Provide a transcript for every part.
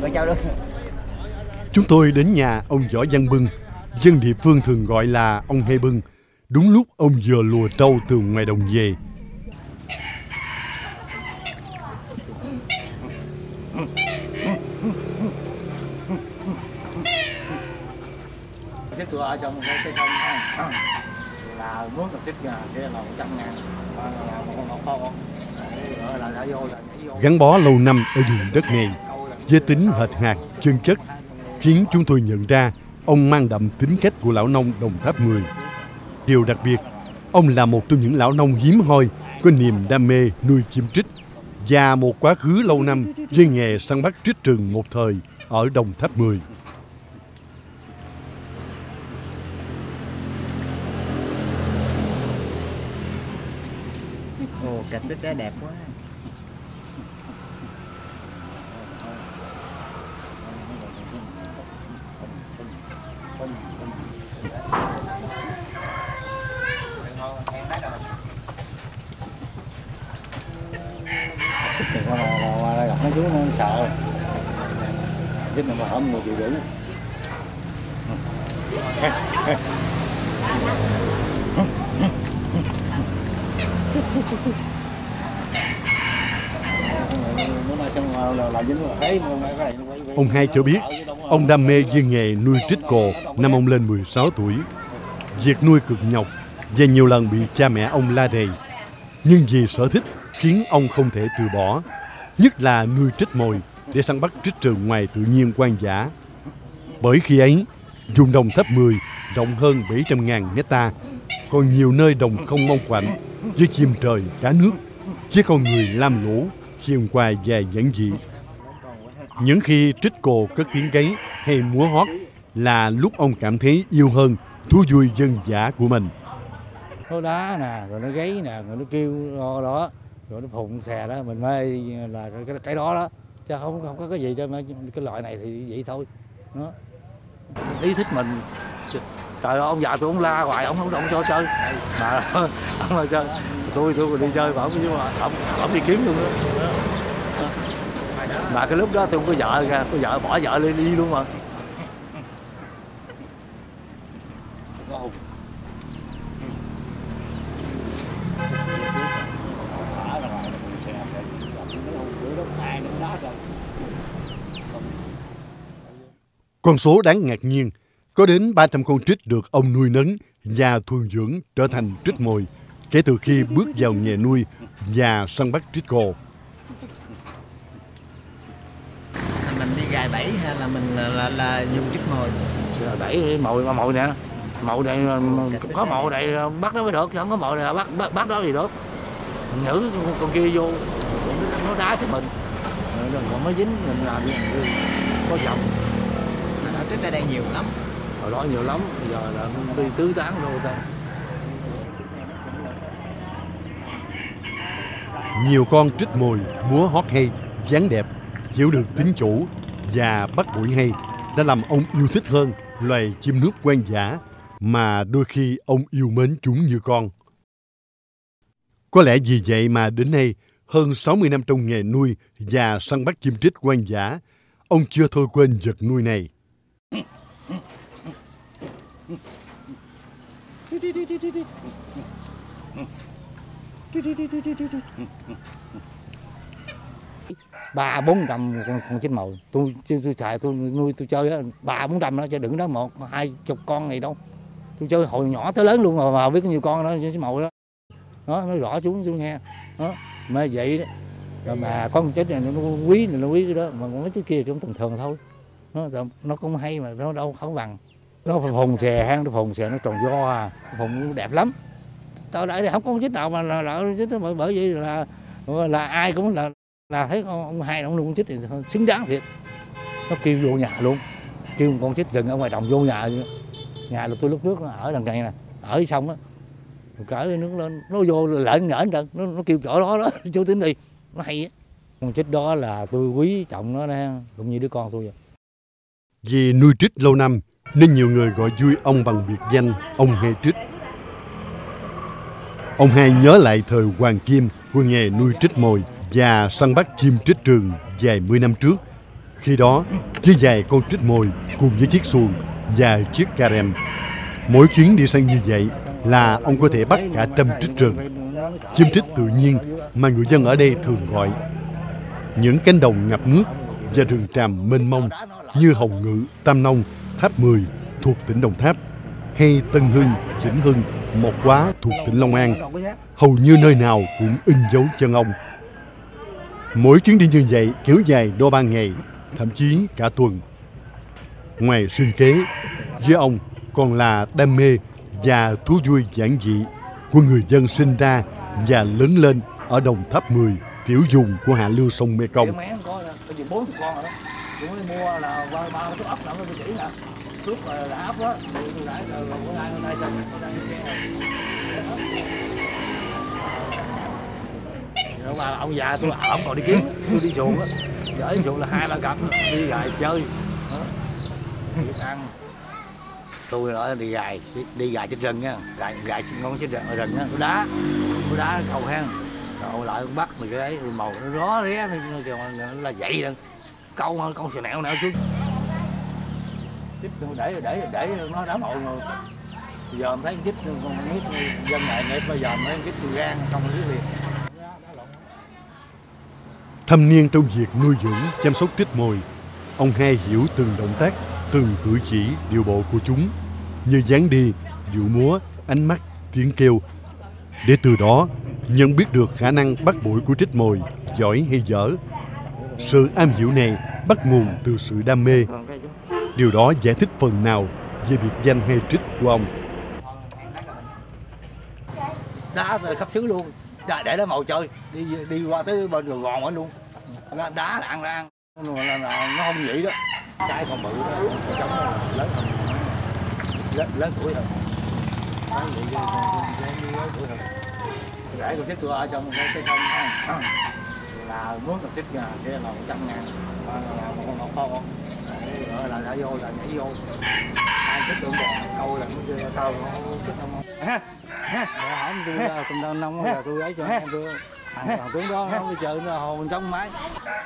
chào luôn. Chúng tôi đến nhà ông Võ Văn Bưng, dân địa phương thường gọi là ông Hai Bưng. Đúng lúc ông vừa lùa trâu từ ngoài đồng về. Chết tôi ở trong cái sông là mướn là chết gà kia là 100.000 Gắn bó lâu năm ở vùng đất này, với tính hệt hạt, chân chất, khiến chúng tôi nhận ra ông mang đậm tính cách của lão nông Đồng Tháp 10. Điều đặc biệt, ông là một trong những lão nông hiếm hoi có niềm đam mê nuôi chim trích và một quá khứ lâu năm với nghề săn bắt trích rừng một thời ở Đồng Tháp 10. Ồ, cạch đích đó đẹp quá. Qua đây gặp mấy chú nó sợ. Chết mà hổm người chịu đựng. Ông Hai cho biết, ông đam mê với nghề nuôi trích cồ năm ông lên 16 tuổi. Việc nuôi cực nhọc và nhiều lần bị cha mẹ ông la rầy. Nhưng vì sở thích khiến ông không thể từ bỏ, nhất là nuôi trích mồi để săn bắt trích rừng ngoài tự nhiên hoang dã. Bởi khi ấy, vùng Đồng Tháp 10 rộng hơn 700.000 hecta, còn nhiều nơi đồng không mong quạnh, với chim trời, cá nước, với con người lam lũ, hiền hòa và giản dị. Những khi trích cồ cất tiếng gáy hay múa hót là lúc ông cảm thấy yêu hơn thú vui dân dã của mình. Nó đá nè, rồi nó gáy nè, rồi nó kêu đó, rồi nó phụng xè đó, mình mê là cái đó đó, chứ không có cái gì cho cái loại này thì vậy thôi. Đó. Ý thích mình. Trời ơi, ông già tôi ông la hoài, ông cho chơi. Mà ông là chơi, tôi đi chơi mà ông đi kiếm luôn đó. Mà cái lúc đó tôi không có vợ ra, có vợ bỏ vợ đi luôn mà. Con số đáng ngạc nhiên, có đến 300 con trích được ông nuôi nấng và thuần dưỡng trở thành trích mồi kể từ khi bước vào nghề nuôi và săn bắt trích cồ. Mình đi gài bẫy hay là mình là dùng trích mồi? Bẫy mồi nè, mồi này có mồi này bắt nó mới được, không có mồi này bắt đó gì được. Mình nhử con kia vô, nó đá cho mình, còn mới dính mình làm gì có chồng. Trích ở đây nhiều lắm. Hồi đó nhiều lắm, bây giờ là đi tứ tán rồi ta. Nhiều con trích mồi múa hót hay, dáng đẹp, hiểu được tính chủ và bắt bụi hay đã làm ông yêu thích hơn loài chim nước hoang dã mà đôi khi ông yêu mến chúng như con. Có lẽ vì vậy mà đến nay, hơn 60 năm trong nghề nuôi và săn bắt chim trích hoang dã, ông chưa thôi quên vật nuôi này. Ba bốn trăm con trích mồi, tôi xài tôi nuôi tôi chơi á, 300-400 đó chứ đừng đó 1-20 con này đâu. Tôi chơi hồi nhỏ tới lớn luôn mà biết có nhiều con đó trích mồi đó. Đó, nói rõ chú nghe. Đó, mà vậy đó. Rồi mà con trích này nó quý cái đó, mà mấy chiếc kia cũng thường thôi. Nó cũng hay mà nó đâu không bằng. Nó phồng xè hang, nó phồng xè nó tròn do, phồng đẹp lắm. Tao đây không có trích nào mà là trích bởi vậy là ai cũng là thấy ông Hai ông nuôi con trích thì xứng đáng thiệt. Nó kêu vô nhà luôn, kêu một con trích rừng ở ngoài đồng vô nhà là tôi lúc trước nó ở đằng này nè, ở xong á, cởi nước lên nó vô lợn nhởn trơn, nó kêu chỗ đó chú Tính đi, nó hay á. Con trích đó là tôi quý trọng nó nè, cũng như đứa con tôi vậy. Vì nuôi trích lâu năm nên nhiều người gọi vui ông bằng biệt danh ông Hai Trích. Ông Hai nhớ lại thời hoàng kim của nghề nuôi trích mồi và săn bắt chim trích rừng vài mươi năm trước, Khi đó, với vài con trích mồi cùng với chiếc xuồng và chiếc carem, mỗi chuyến đi săn như vậy là ông có thể bắt cả trăm trích rừng, chim trích tự nhiên mà người dân ở đây thường gọi. Những cánh đồng ngập nước và rừng tràm mênh mông như Hồng Ngự, Tam Nông, Tháp 10 thuộc tỉnh Đồng Tháp, hay Tân Hưng, Vĩnh Hưng, Mộc Hóa thuộc tỉnh Long An, hầu như nơi nào cũng in dấu chân ông. Mỗi chuyến đi như vậy kéo dài đôi 3 ngày, thậm chí cả tuần. Ngoài sinh kế, với ông còn là đam mê và thú vui giản dị của người dân sinh ra và lớn lên ở Đồng Tháp 10, tiểu vùng của hạ lưu sông Mekong. Ông già tôi ổng còn đi kiếm, tôi đi xuồng á, gửi xuồng là 2-3 cặp đi gài chơi, ăn. Tôi nói đi gài trên rừng nha, gài ngon trên rừng á, tôi đá cầu hang, rồi lại bắt mình cái ấy màu nó rõ ré nó là vậy đó, câu sờ nẹo xuống. Chích để nó đá mồi rồi. Giờ em thấy chích con biết dân này nghiệp bây giờ mới chích từ gan không biết liền. Thâm niên trong việc nuôi dưỡng, chăm sóc trích mồi, ông Hai hiểu từng động tác, từng cử chỉ, điệu bộ của chúng, như dáng đi, điệu múa, ánh mắt, tiếng kêu, để từ đó nhận biết được khả năng bắt bủi của trích mồi, giỏi hay dở. Sự am hiểu này bắt nguồn từ sự đam mê. Điều đó giải thích phần nào về biệt danh Hai Trích của ông. Đá khắp xứ luôn, để nó màu chơi, đi qua tới bên đường gòn ở luôn, đá là ăn nó không vậy đó. Cái con bự đó, trống lớn tuổi rồi. Để con chích tôi ở trong cái sông là muốn con chích kia là 100.000, một con rồi là thả vô là nhảy vô, ai chích tôi câu là nó thao nó chích không. Hỏi tôi cùng nông là tôi ấy cho em tôi thằng tướng đó nó đi chơi nó hồ mình trong máy.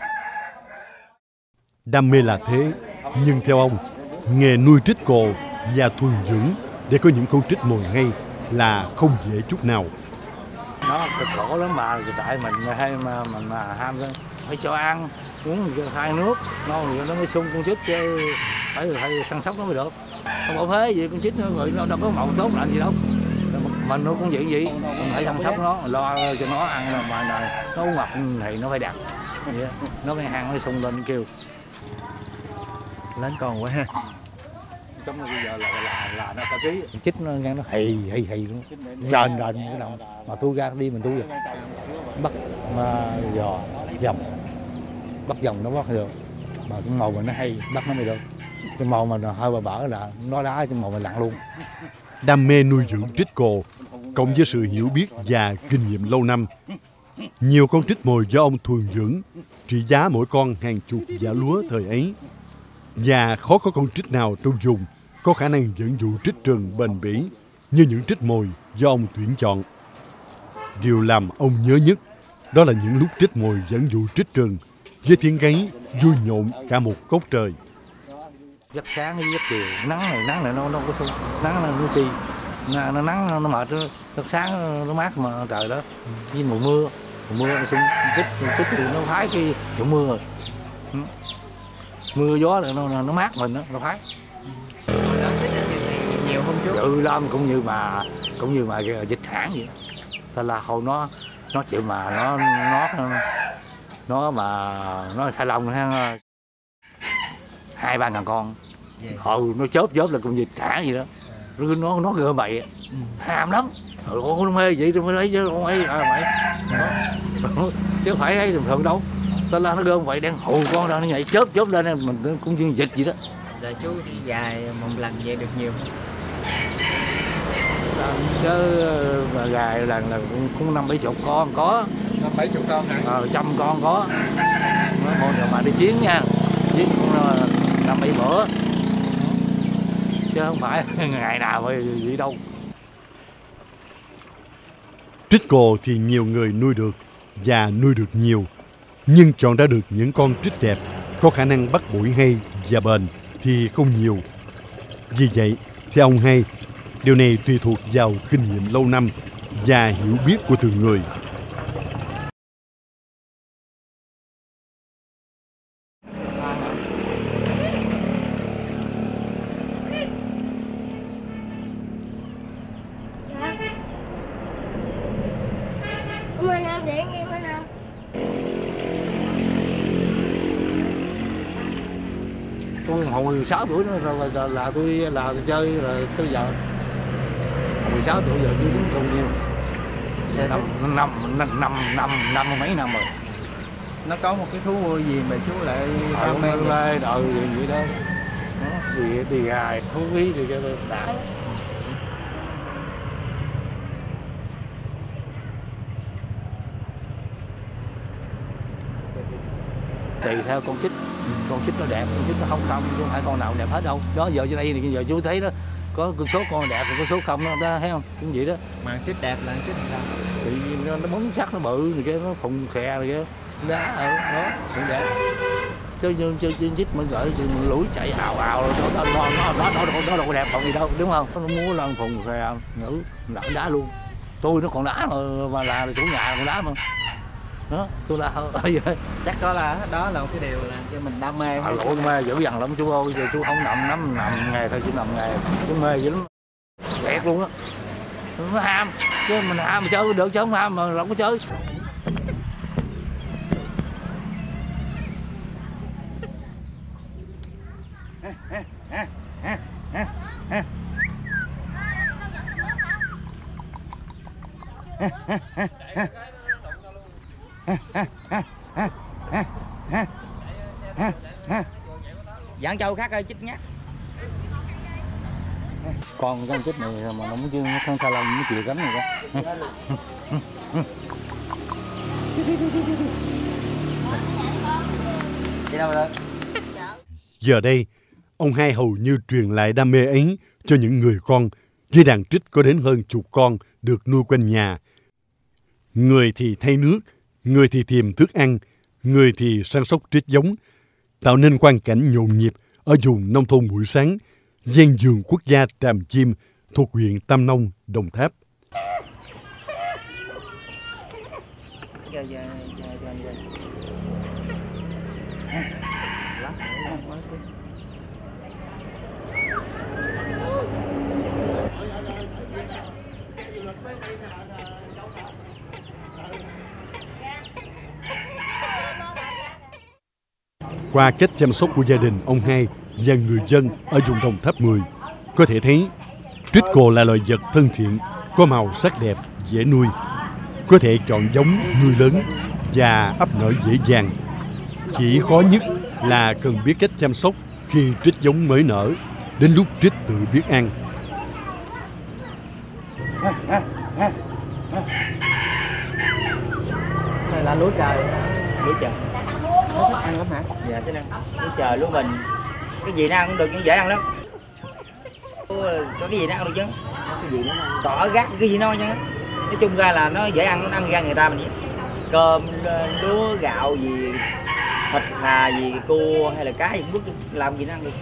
Đam mê là thế, nhưng theo ông, nghề nuôi trích cồ và thuần dưỡng để có những con trích mồi hay là không dễ chút nào. Nó cực khổ lắm mà, tại mình hay mà mình ham lên phải cho ăn uống thay nước ngon rồi nó mới sung con trích chứ phải săn sóc nó mới được. Không bỏ phế gì con trích nó đâu có màu tốt làm gì đâu. Mình nuôi con gì mình phải chăm sóc nó, lo cho nó ăn mà nó uống ngọt thì nó phải đặt. Vậy nó phải hang nó sung lên kêu. Lớn con quá ha. Trong bây giờ là nó cả ký. Chích nó nghe nó hì luôn. Rền cái đầu. Mà tôi ra đi mình tôi bắt mà giò dòng. Bắt dòng nó bắt được. Mà cái màu mà nó hay bắt nó mới được. Cái màu mà hơi bở là nó đá cái màu mà lặn luôn. Đam mê nuôi dưỡng trích cồ cộng với sự hiểu biết và kinh nghiệm lâu năm, nhiều con trích mồi do ông thuần dưỡng trị giá mỗi con hàng chục vả lúa thời ấy, và khó có con trích nào trong vùng có khả năng dẫn dụ trích rừng bền bỉ như những trích mồi do ông tuyển chọn. Điều làm ông nhớ nhất đó là những lúc trích mồi dẫn dụ trích rừng với tiếng gáy vui nhộn cả một cốc trời. Giấc sáng với giấc chiều, nắng này nó có sung, nắng là nó xì, nó nắng nó mệt, giấc sáng nó mát mà trời đó, với mùa mưa nó sung, chích thì nó phái cái chỗ mưa rồi, mưa gió là nó mát mình đó, nó phái. Nhiều hôm trước. Ừ lắm cũng như mà dịch hãng vậy, thật là hồi nó chịu mà nó mà nó thay lòng ha. 2-3 ngàn con, nó chớp là con vịt thả gì đó, nó gơ bậy, ham lắm, nó mê vậy tôi mới lấy chứ không ấy vậy, chứ phải ấy thường đâu, tao la nó gơ vậy đang hù con ra nó nhảy chớp lên mình cũng như vịt vậy đó. Giờ chú đi gài một lần về được nhiều không? Chứ mà gài lần là cũng 50-70 con có. 50-70 con hả? 100 con có. Mỗi người mà đi chiến nha, chiến cũng 5-7 bữa, chứ không phải ngày nào mà gì đâu. Trích cồ thì nhiều người nuôi được và nuôi được nhiều, nhưng chọn ra được những con trích đẹp có khả năng bắt bụi hay và bền thì không nhiều. Vì vậy, theo ông Hai, điều này tùy thuộc vào kinh nghiệm lâu năm và hiểu biết của từng người. Tôi hồi 16 tuổi nữa rồi là tôi chơi là tới giờ. 16 tuổi giờ tôi tính không nhiêu. Năm mấy năm rồi. Nó có một cái thú vui gì mà chú lại đam mê đời vậy đó. Đi gài thú ví thì cho tôi đã. Tùy theo con chích nó đẹp, con chích nó không, chứ không phải con nào đẹp hết đâu. Đó giờ trên đây thì giờ chú thấy đó, có số con đẹp và có số không đó, thấy không? Cũng vậy đó. Mà chích đẹp là chích sao? Thì nó bóng sắc nó bự rồi kia, nó phùng xè rồi kia, đá ở đó cũng đẹp. Chứ chích mình gửi mình lủi chạy ào rồi nó đâu có đẹp còn gì đâu, đúng không? Nó múa lên phùng xè ngữ đá luôn. Tôi nó còn đá mà là chủ nhà còn đá mà. Đó, tôi là chắc đó là một cái điều làm cho mình đam mê. Lỗi mê dữ dằn lắm chú ơi, giờ chú không nằm nghề thôi, chú nằm nghề chú mê dữ lắm, kẹt luôn á. Nó ham chứ mình ham mà chơi được chứ không ham mà không có chơi. Dặn châu khác ơi chích nhá. Con con chích này mà nó muốn chứ nó không sao lòng nó chịu cánh này đó. Giờ đây, ông Hai hầu như truyền lại đam mê ấy cho những người con, với đàn trích có đến hơn chục con được nuôi quanh nhà. Người thì thay nước, người thì tìm thức ăn, người thì săn sóc trích giống, tạo nên quang cảnh nhộn nhịp ở vùng nông thôn buổi sáng, ven vườn quốc gia Tràm Chim thuộc huyện Tam Nông, Đồng Tháp. Qua cách chăm sóc của gia đình ông Hai và người dân ở vùng Đồng Tháp 10, có thể thấy trích cồ là loài vật thân thiện, có màu sắc đẹp, dễ nuôi, có thể chọn giống nuôi lớn và ấp nở dễ dàng. Chỉ khó nhất là cần biết cách chăm sóc khi trích giống mới nở, đến lúc trích tự biết ăn. Đây là lúa trời. Lúa trời. Nó thích ăn lắm hả? Dạ thích ăn. Lúa trời, lúa bình. Cái gì nó ăn cũng được, nhưng dễ ăn lắm. Có cái gì nó ăn được chứ? Cái gì nó ăn? Tỏi gác cái gì nó chứ. Nói chung ra là nó dễ ăn, nó ăn ra người ta mình. Cơm, lúa, gạo gì, thịt hà gì, cua hay là cá gì cũng làm gì nó ăn được.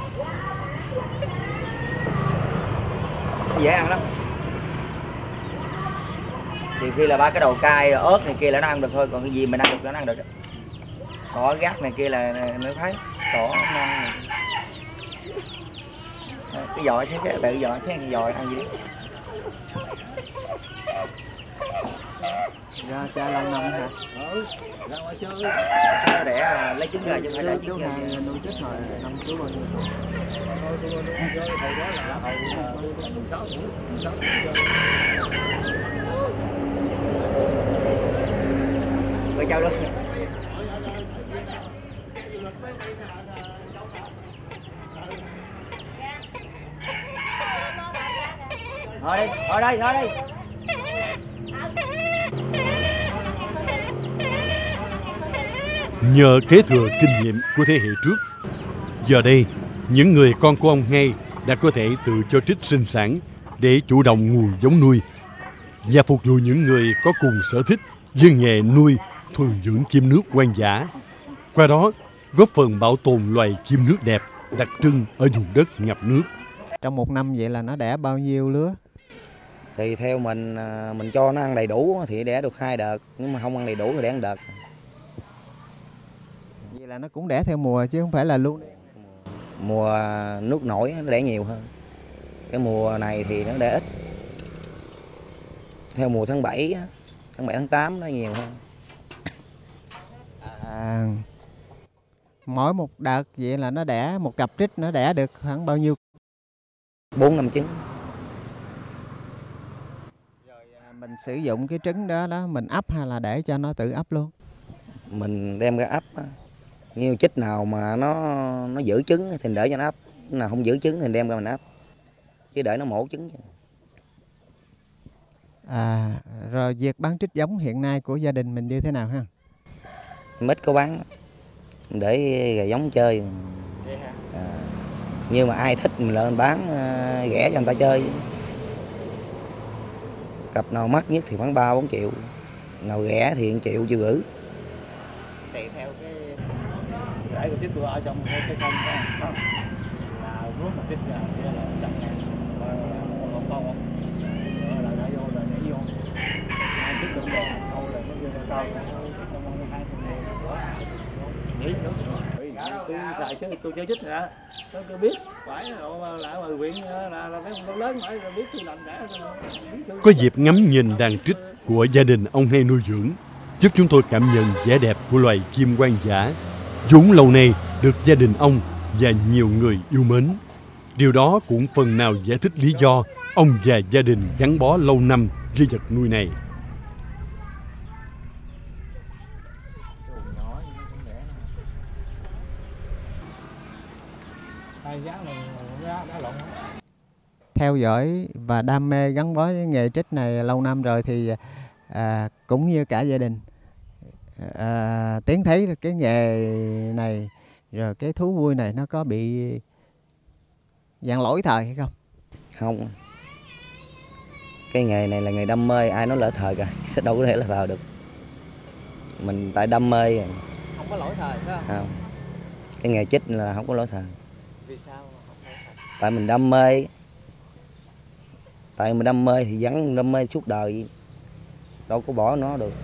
Dễ ăn lắm. Thì khi là ba cái đầu cay rồi ớt này kia là nó ăn được thôi, còn cái gì mình ăn được nó ăn được. Tỏi gác này kia là mới thấy tỏi nó ăn. Cái giò xé cái tự giò xé cái giò ăn gì đó. Ra cha lâu năm hả? Ra ngoài chơi. Nó đẻ lấy trứng ra chứ phải lấy trứng ra. Nuôi trích rồi năm chú bao nhiêu? Thôi tôi nuôi chơi hồi đó là hồi 16 tuổi, 16 tuổi chơi. Rồi chào luôn. Thôi đây. Nhờ kế thừa kinh nghiệm của thế hệ trước, giờ đây những người con của ông Hai đã có thể tự cho trích sinh sản để chủ động nguồn giống nuôi và phục vụ những người có cùng sở thích với nghề nuôi thuần dưỡng chim nước hoang dã. Qua đó góp phần bảo tồn loài chim nước đẹp đặc trưng ở vùng đất ngập nước. Trong một năm vậy là nó đẻ bao nhiêu lứa? Thì theo mình cho nó ăn đầy đủ thì đẻ được 2 đợt, nhưng mà không ăn đầy đủ thì đẻ 1 đợt. Vậy là nó cũng đẻ theo mùa chứ không phải là luôn. Mùa nước nổi nó đẻ nhiều hơn. Cái mùa này thì nó đẻ ít. Theo mùa tháng 7, tháng 8 nó nhiều hơn. Mỗi một đợt vậy là nó đẻ một cặp trích, nó đẻ được khoảng bao nhiêu? 4-5 trứng. Rồi mình sử dụng cái trứng đó mình ấp hay là để cho nó tự ấp luôn? Mình đem ra ấp. Nhiều trích nào mà nó giữ trứng thì để cho nó ấp, nào không giữ trứng thì đem ra mình ấp, chứ để nó mổ trứng. Rồi việc bán trích giống hiện nay của gia đình mình như thế nào ha? Ít có bán, để gà giống chơi. Nhưng mà ai thích mình lên bán rẻ cho người ta chơi. Cặp nào mắc nhất thì khoảng 3-4 triệu, nào rẻ thì 1,5 triệu gửi. Tùy theo cái Để của trích ở trong cái không đó, là rút mà trích ra là 100.000, con là đã vô rồi nhảy vô, ai trích được thôi là nó vô tao trong 2 nhảy nữa. Tôi xài chứ tôi chơi trích rồi đó, tôi biết phải lại ngoài huyện là mấy con lớn phải biết tôi làm cả. Có dịp ngắm nhìn đàn trích của gia đình ông Hai nuôi dưỡng, giúp chúng tôi cảm nhận vẻ đẹp của loài chim hoang dã, vốn lâu nay được gia đình ông và nhiều người yêu mến. Điều đó cũng phần nào giải thích lý do ông và gia đình gắn bó lâu năm với vật nuôi này. Theo dõi và đam mê gắn bó với nghề trích này lâu năm rồi thì cũng như cả gia đình Tiến thấy cái nghề này rồi cái thú vui này nó có bị dạng lỗi thời hay không? Không. Cái nghề này là nghề đam mê, ai nói lỡ thời cả, đâu có thể là thời được. Mình tại đam mê. Không có lỗi thời phải không? Không. Cái nghề trích là không có lỗi thời. Vì sao không lỗi thời? Tại mình đam mê. Tại mình đam mê thì vẫn đam mê suốt đời, đâu có bỏ nó được.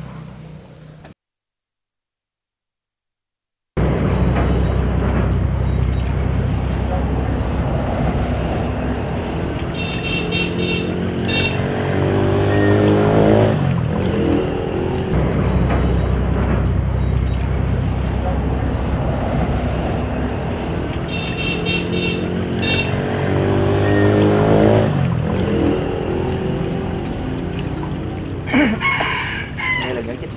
Đây là những trích này.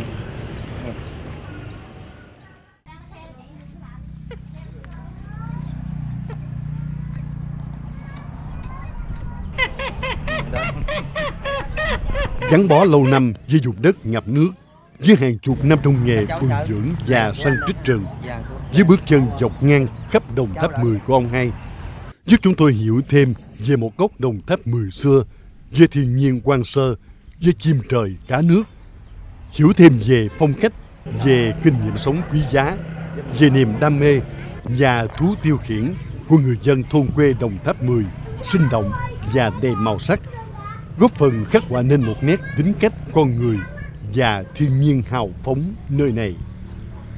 Gắn bó lâu năm với vùng đất ngập nước, với hàng chục năm trong nghề thuần dưỡng và săn trích rừng, với bước chân dọc ngang khắp Đồng Tháp 10 của ông Hai, giúp chúng tôi hiểu thêm về một góc Đồng Tháp 10 xưa, về thiên nhiên hoang sơ, với chim trời cá nước, hiểu thêm về phong cách, về kinh nghiệm sống quý giá, về niềm đam mê và thú tiêu khiển của người dân thôn quê Đồng Tháp 10, sinh động và đầy màu sắc, góp phần khắc họa nên một nét tính cách con người và thiên nhiên hào phóng nơi này.